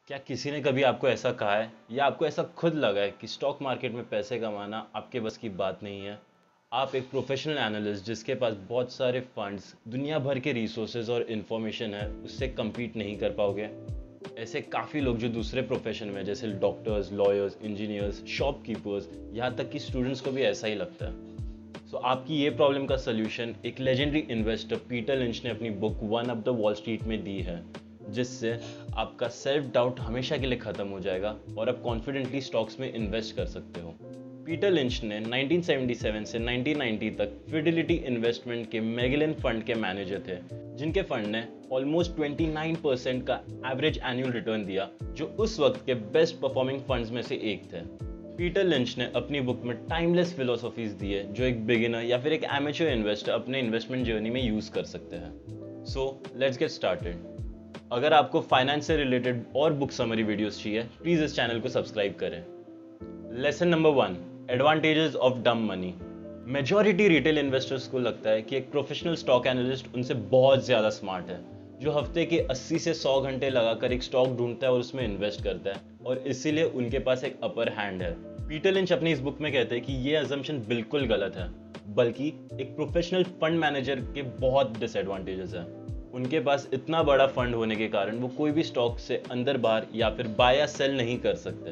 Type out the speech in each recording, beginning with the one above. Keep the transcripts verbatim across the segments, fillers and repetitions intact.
क्या किसी ने कभी आपको ऐसा कहा है या आपको ऐसा खुद लगा है कि स्टॉक मार्केट में पैसे कमाना आपके बस की बात नहीं है? आप एक प्रोफेशनल एनालिस्ट जिसके पास बहुत सारे फंड्स, दुनिया भर के रिसोर्सेज और इन्फॉर्मेशन है, उससे compete नहीं कर पाओगे? ऐसे काफ़ी लोग जो दूसरे प्रोफेशन में जैसे डॉक्टर्स, लॉयर्स, इंजीनियर्स, शॉपकीपर्स, यहाँ तक कि स्टूडेंट्स को भी ऐसा ही लगता है। सो so, आपकी ये प्रॉब्लम का सोल्यूशन एक लेजेंडरी इन्वेस्टर पीटर लिंच ने अपनी book one up the wall street में दी है, जिससे आपका सेल्फ डाउट हमेशा के लिए ख़त्म हो जाएगा और आप कॉन्फिडेंटली स्टॉक्स में इन्वेस्ट कर सकते हो। पीटर लिंच ने नाइनटीन सेवेंटी सेवन से नाइनटीन नाइंटी तक फिडेलिटी इन्वेस्टमेंट के मैगेलन फंड के मैनेजर थे, जिनके फंड ने ऑलमोस्ट उनतीस परसेंट का एवरेज एनुअल रिटर्न दिया, जो उस वक्त के बेस्ट परफॉर्मिंग फंड्स में से एक थे। पीटर लिंच ने अपनी बुक में टाइमलेस फिलोसॉफीज दी है जो एक बिगिनर या फिर एक एमेच्योर इन्वेस्टर अपने इन्वेस्टमेंट जर्नी में यूज कर सकते हैं। So let's get started. अगर आपको फाइनेंस से रिलेटेड और बुक समरी वीडियोस चाहिए, प्लीज इस चैनल को सब्सक्राइब करें। Lesson number one, advantages of dumb money. Majority retail investors को लगता है कि एक प्रोफेशनल स्टॉक एनालिस्ट उनसे बहुत ज़्यादा स्मार्ट है, जो हफ्ते के अस्सी से सौ घंटे लगाकर एक स्टॉक ढूंढता है और उसमें इन्वेस्ट करता है, और इसीलिए उनके पास एक अपर हैंड है। पीटर लिंच अपनी इस बुक में कहते हैं कि ये अजम्पशन बिल्कुल गलत है, बल्कि एक प्रोफेशनल फंड मैनेजर के बहुत डिसएडवांटेजेस हैं। उनके पास इतना बड़ा फंड होने के कारण वो कोई भी स्टॉक से अंदर बाहर या फिर बाय या सेल नहीं कर सकते,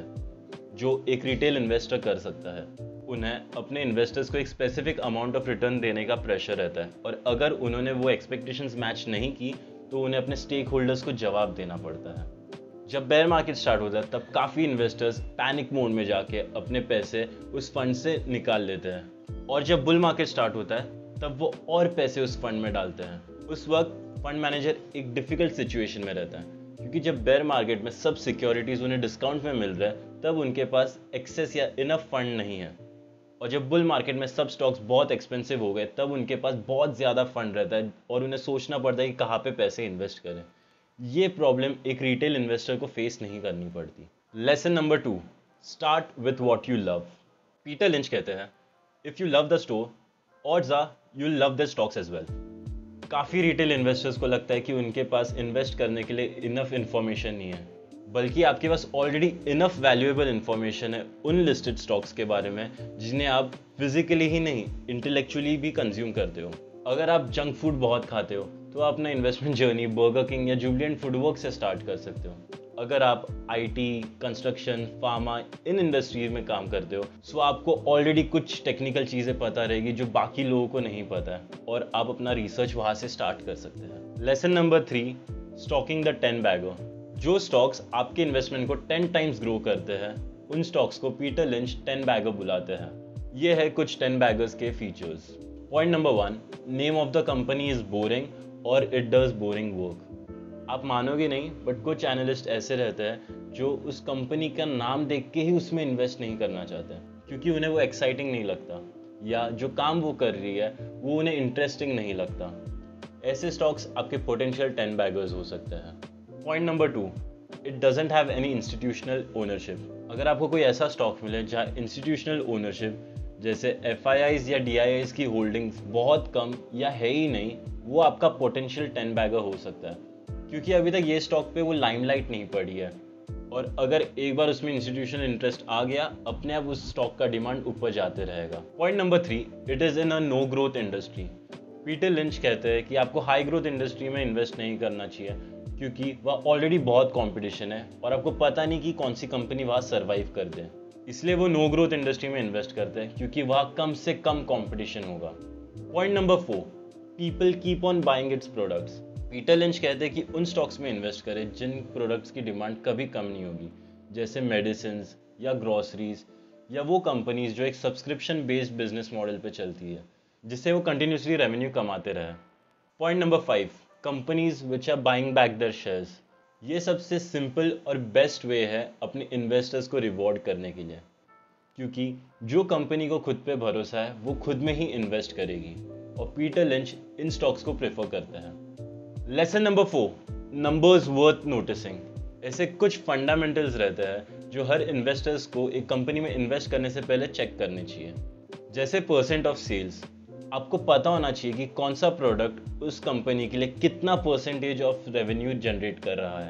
जो एक रिटेल इन्वेस्टर कर सकता है। उन्हें अपने इन्वेस्टर्स को एक स्पेसिफिक अमाउंट ऑफ रिटर्न देने का प्रेशर रहता है, और अगर उन्होंने वो एक्सपेक्टेशंस मैच नहीं की तो उन्हें अपने स्टेक होल्डर्स को जवाब देना पड़ता है। जब बेयर मार्केट स्टार्ट होता है तब काफ़ी इन्वेस्टर्स पैनिक मोड में जाके अपने पैसे उस फंड से निकाल लेते हैं, और जब बुल मार्केट स्टार्ट होता है तब वो और पैसे उस फंड में डालते हैं। उस वक्त फंड मैनेजर एक डिफिकल्ट सिचुएशन में रहता है, क्योंकि जब बेयर मार्केट में सब सिक्योरिटीज उन्हें डिस्काउंट में मिल रहा है तब उनके पास एक्सेस या इनफ फंड नहीं है, और जब बुल मार्केट में सब स्टॉक्स बहुत एक्सपेंसिव हो गए तब उनके पास बहुत ज़्यादा फंड रहता है और उन्हें सोचना पड़ता है कि कहाँ पे पैसे इन्वेस्ट करें। ये प्रॉब्लम एक रिटेल इन्वेस्टर को फेस नहीं करनी पड़ती। Lesson number two, start with what you love. Peter Lynch कहते हैं, if you love the store, odds are you love the stocks as well. काफ़ी रिटेल इन्वेस्टर्स को लगता है कि उनके पास इन्वेस्ट करने के लिए इनफ इन्फॉर्मेशन नहीं है, बल्कि आपके पास ऑलरेडी इनफ वैल्यूएबल इन्फॉर्मेशन है उन लिस्टेड स्टॉक्स के बारे में जिन्हें आप फिजिकली ही नहीं इंटेलेक्चुअली भी कंज्यूम करते हो। अगर आप जंक फूड बहुत खाते हो तो आप अपना इन्वेस्टमेंट जर्नी बर्गर किंग या जुबिलेंट फूडवर्क से स्टार्ट कर सकते हो। अगर आप आईटी, कंस्ट्रक्शन, फार्मा इन इंडस्ट्रीज में काम करते हो सो आपको ऑलरेडी कुछ टेक्निकल चीज़ें पता रहेगी जो बाकी लोगों को नहीं पता है, और आप अपना रिसर्च वहाँ से स्टार्ट कर सकते हैं। Lesson number three, stocking the ten bagger. जो स्टॉक्स आपके इन्वेस्टमेंट को टेन टाइम्स ग्रो करते हैं उन स्टॉक्स को पीटर लिंच टेन बैगर बुलाते हैं। ये है कुछ टेन बैगर्स के features. Point number one, name of the company is boring और इट डज बोरिंग वर्क। आप मानोगे नहीं, बट कुछ एनालिस्ट ऐसे रहते हैं जो उस कंपनी का नाम देख के ही उसमें इन्वेस्ट नहीं करना चाहते, क्योंकि उन्हें वो एक्साइटिंग नहीं लगता, या जो काम वो कर रही है वो उन्हें इंटरेस्टिंग नहीं लगता। ऐसे स्टॉक्स आपके पोटेंशियल टेन बैगर्स हो सकते हैं। Point number two, it doesn't have any institutional ownership. अगर आपको कोई ऐसा स्टॉक मिले जहाँ इंस्टीट्यूशनल ओनरशिप जैसे एफ आई आईज या डी आई आईज की होल्डिंग्स बहुत कम या है ही नहीं, वो आपका पोटेंशियल टेन बैगर हो सकता है, क्योंकि अभी तक ये स्टॉक पे वो लाइमलाइट नहीं पड़ी है, और अगर एक बार उसमें इंस्टीट्यूशनल इंटरेस्ट आ गया अपने आप उस स्टॉक का डिमांड ऊपर जाते रहेगा। Point number three, it is in a no growth industry. Peter Lynch कहते हैं कि आपको हाई ग्रोथ इंडस्ट्री में इन्वेस्ट नहीं करना चाहिए, क्योंकि वह ऑलरेडी बहुत कंपटीशन है और आपको पता नहीं कि कौन सी कंपनी वहाँ सर्वाइव कर दे। इसलिए वो नो ग्रोथ इंडस्ट्री में इन्वेस्ट करते हैं, क्योंकि वहाँ कम से कम कंपटीशन होगा। Point number four, people keep on buying its products. Peter Lynch कहते हैं कि उन स्टॉक्स में इन्वेस्ट करें जिन प्रोडक्ट्स की डिमांड कभी कम नहीं होगी, जैसे मेडिसिन या ग्रॉसरीज, या वो कंपनीज जो एक सब्सक्रिप्शन बेस्ड बिजनेस मॉडल पे चलती है, जिससे वो कंटिन्यूसली रेवेन्यू कमाते रहे। Point number five, companies which are buying back their shares. ये सबसे सिंपल और बेस्ट वे है अपने इन्वेस्टर्स को रिवॉर्ड करने के लिए, क्योंकि जो कंपनी को खुद पे भरोसा है वो खुद में ही इन्वेस्ट करेगी, और पीटर लिंच इन स्टॉक्स को प्रेफर करते हैं। Lesson number four, numbers worth noticing. ऐसे कुछ फंडामेंटल्स रहते हैं जो हर इन्वेस्टर्स को एक कंपनी में इन्वेस्ट करने से पहले चेक करने चाहिए, जैसे परसेंट ऑफ सेल्स। आपको पता होना चाहिए कि कौन सा प्रोडक्ट उस कंपनी के लिए कितना परसेंटेज ऑफ रेवेन्यू जनरेट कर रहा है।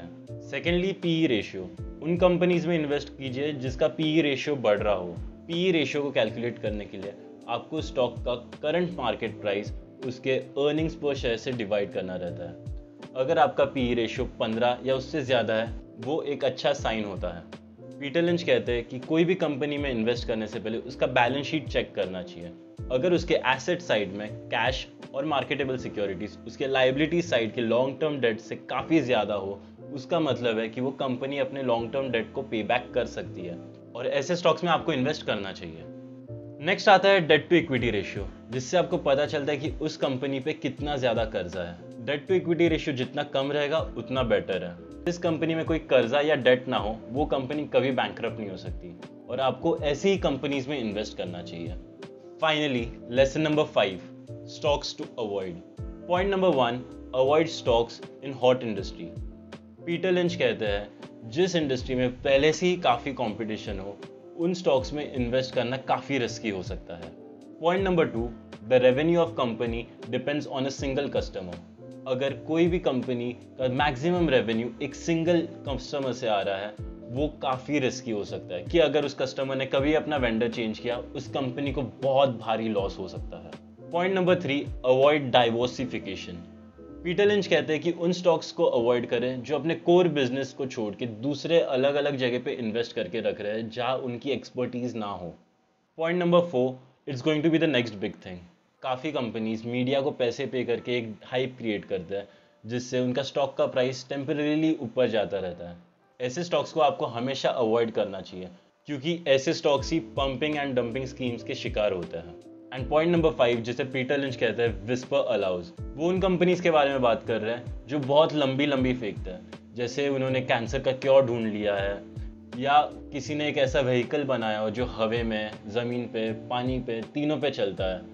Secondly, PE ratio. उन कंपनीज में इन्वेस्ट कीजिए जिसका पीई रेशियो बढ़ रहा हो। पीई रेशियो को कैलकुलेट करने के लिए आपको स्टॉक का करंट मार्केट प्राइस उसके अर्निंग्स पर शेयर से डिवाइड करना रहता है। अगर आपका पीई रेशियो पंद्रह या उससे ज़्यादा है, वो एक अच्छा साइन होता है। पीटर लिंच कहते हैं कि कोई भी कंपनी में इन्वेस्ट करने से पहले उसका बैलेंस शीट चेक करना चाहिए। अगर उसके एसेट साइड में कैश और मार्केटेबल सिक्योरिटीज उसके लाइबिलिटी साइड के लॉन्ग टर्म डेट से काफ़ी ज़्यादा हो, उसका मतलब है कि वो कंपनी अपने लॉन्ग टर्म डेट को पे बैक कर सकती है और ऐसे स्टॉक्स में आपको इन्वेस्ट करना चाहिए। नेक्स्ट आता है डेट टू इक्विटी रेशियो, जिससे आपको पता चलता है कि उस कंपनी पे कितना ज़्यादा कर्जा है। डेट टू इक्विटी रेशियो जितना कम रहेगा उतना बेटर है। जिस कंपनी में कोई कर्जा या डेट ना हो, वो कंपनी कभी बैंकरप्ट नहीं हो सकती और आपको ऐसी ही कंपनीज में इन्वेस्ट करना चाहिए। Finally, lesson number five, stocks to avoid. Point number one, avoid stocks in hot industry. Peter Lynch कहते हैं जिस इंडस्ट्री में पहले से ही काफ़ी कंपटीशन हो, उन स्टॉक्स में इन्वेस्ट करना काफ़ी रिस्की हो सकता है। Point number two, the revenue of company depends on a single customer. अगर कोई भी कंपनी का मैक्सिमम रेवेन्यू एक सिंगल कस्टमर से आ रहा है, वो काफ़ी रिस्की हो सकता है कि अगर उस कस्टमर ने कभी अपना वेंडर चेंज किया, उस कंपनी को बहुत भारी लॉस हो सकता है। Point number three, avoid diversification. Peter Lynch कहते हैं कि उन स्टॉक्स को अवॉइड करें जो अपने कोर बिजनेस को छोड़ के दूसरे अलग अलग जगह पे इन्वेस्ट करके रख रहे हैं जहां उनकी एक्सपर्टीज ना हो। Point number four, it's going to be the next big thing. काफ़ी कंपनीज मीडिया को पैसे पे करके एक हाइप क्रिएट करते हैं जिससे उनका स्टॉक का प्राइस टेम्परेरीली ऊपर जाता रहता है। ऐसे स्टॉक्स को आपको हमेशा अवॉइड करना चाहिए क्योंकि ऐसे स्टॉक्स ही पंपिंग एंड डंपिंग स्कीम्स के शिकार होते हैं। एंड पॉइंट नंबर फाइव, जिसे पीटर लिंच कहते हैं विस्पर अलाउज, वो उन कंपनीज के बारे में बात कर रहे हैं जो बहुत लंबी लंबी फेंकते हैं, जैसे उन्होंने कैंसर का क्योर ढूंढ लिया है या किसी ने एक ऐसा व्हीकल बनाया हो जो हवा में, ज़मीन पे, पानी पे, तीनों पे चलता है।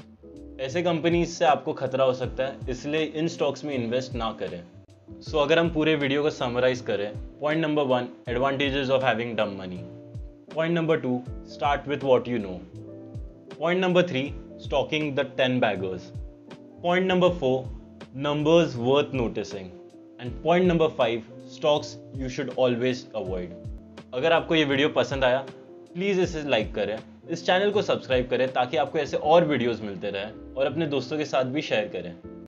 ऐसे कंपनीज से आपको खतरा हो सकता है, इसलिए इन स्टॉक्स में इन्वेस्ट ना करें। सो so, अगर हम पूरे वीडियो को समराइज करें, point number one, advantages of having dumb money. Point number two, start with what you know. Point number three, stalking the ten baggers. Point number four, numbers worth noticing. And point number five, stocks you should always avoid. अगर आपको ये video पसंद आया, please इसे like करें, इस channel को subscribe करें ताकि आपको ऐसे और वीडियोस मिलते रहें और अपने दोस्तों के साथ भी शेयर करें।